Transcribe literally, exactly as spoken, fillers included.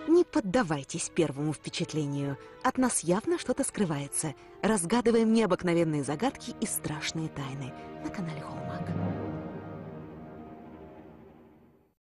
Не поддавайтесь первому впечатлению. От нас явно что-то скрывается. Разгадываем необыкновенные загадки и страшные тайны на канале Home.